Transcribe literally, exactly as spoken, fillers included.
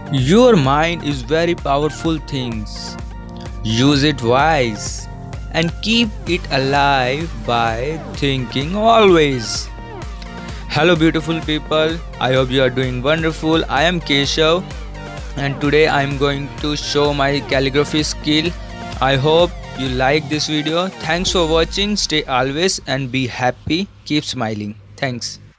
Your mind is very powerful things. Use it wise and keep it alive by thinking always. Hello beautiful people, I hope you are doing wonderful. I am Keshav and today I am going to show my calligraphy skill. I hope you like this video. Thanks for watching. Stay always and be happy. Keep smiling. Thanks.